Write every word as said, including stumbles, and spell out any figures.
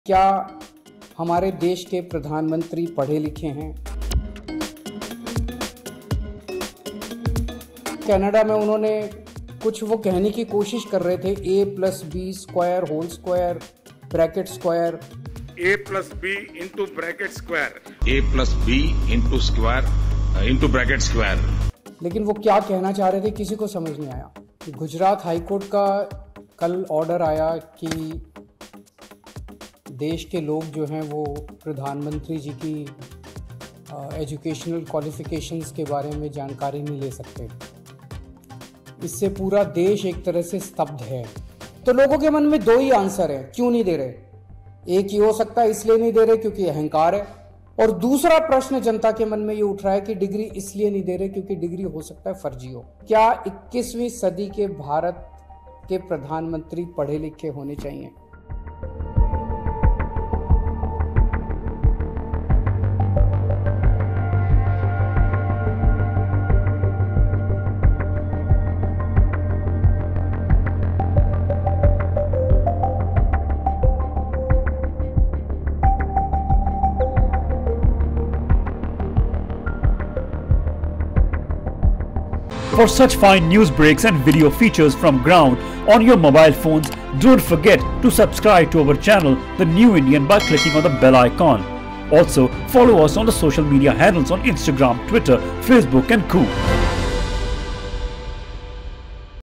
क्या हमारे देश के प्रधानमंत्री पढ़े लिखे हैं? कनाडा में उन्होंने कुछ वो कहने की कोशिश कर रहे थे, A plus B square whole square bracket square, A plus B into bracket square, A plus B into square into bracket square. लेकिन वो क्या कहना चाह रहे थे किसी को समझ नहीं आया। गुजरात हाईकोर्ट का कल ऑर्डर आया कि देश के लोग जो हैं वो प्रधानमंत्री जी की एजुकेशनल क्वालिफिकेशंस के बारे में जानकारी नहीं ले सकते। इससे पूरा देश एक तरह से स्तब्ध है। तो लोगों के मन में दो ही आंसर है, क्यों नहीं दे रहे। एक ही हो सकता है इसलिए नहीं दे रहे क्योंकि अहंकार है, और दूसरा प्रश्न जनता के मन में ये उठ रहा है कि डिग्री इसलिए नहीं दे रहे क्योंकि डिग्री हो सकता है फर्जी हो। क्या इक्कीसवीं सदी के भारत के प्रधानमंत्री पढ़े लिखे होने चाहिए? For such fine news breaks and video features from ground on your mobile phones, don't forget to subscribe to our channel, The New Indian, by clicking on the bell icon. Also, follow us on the social media handles on Instagram, Twitter, Facebook and Co.